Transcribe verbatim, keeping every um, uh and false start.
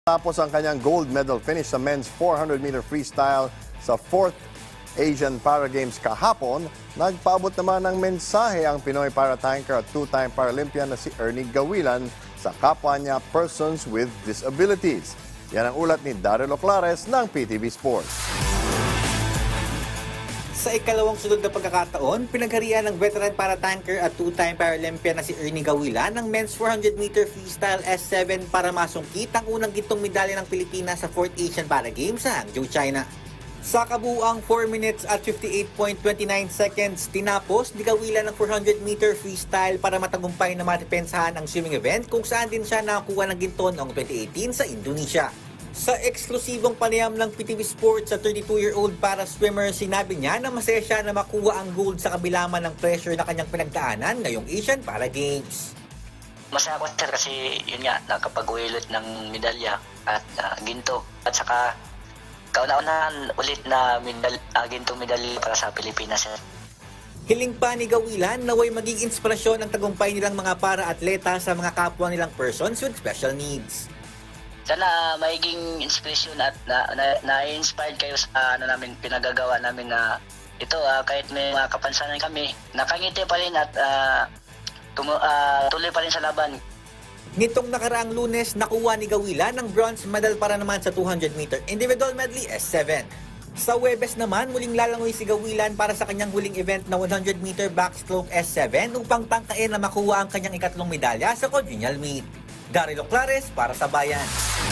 Tapos ang kanyang gold medal finish sa men's four hundred meter freestyle sa fourth Asian Para Games kahapon, nagpaabot naman ng mensahe ang Pinoy para-tanker at two-time Paralympian na si Ernie Gawilan sa kapwa niya persons with disabilities. Yan ang ulat ni Daryl Oclares ng P T V Sports. Sa ikalawang sunod na pagkakataon, pinagharian ng veteran para-tanker at two-time Paralympian na si Ernie Gawilan ng men's four hundred meter freestyle S seven para masungkit ang unang gintong medalya ng Pilipinas sa fourth Asian Para Games sa Hangzhou, China. Sa kabuuang four minutes at fifty-eight point two nine seconds, tinapos ni Gawilan ng four hundred meter freestyle para matagumpay na matipensahan ang swimming event kung saan din siya nakakuha ng ginto noong twenty eighteen sa Indonesia. Sa eksklusibong panayam ng P T V Sports sa thirty-two-year-old para swimmer, sinabi niya na masaya siya na makuha ang gold sa kabila man ng pressure na kanyang pinagdaanan ngayong Asian Para Games. Masaya ako sir kasi yun nga, nakapag-uwilit ng medalya at uh, ginto. At saka kauna-unahan ulit na medal, uh, gintong medalya para sa Pilipinas sir. Hiling pa ni Gawilan naway maging inspirasyon ang tagumpay nilang mga para-atleta sa mga kapwa nilang persons with special needs. Sana maiging inspiration at na, na, na-inspired kayo sa ano namin, pinagagawa namin na ito, uh, kahit may mga kapansanan kami, nakangiti pa rin at uh, tumu, uh, tuloy pa rin sa laban. Nitong nakaraang Lunes, nakuha ni Gawilan ng bronze medal para naman sa two hundred meter individual medley S seven. Sa Huwebes naman, muling lalangoy si Gawilan para sa kanyang huling event na one hundred meter backstroke S seven upang tangkain na makuha ang kanyang ikatlong medalya sa congenial meet. Daryl Oclares para sa Bayan.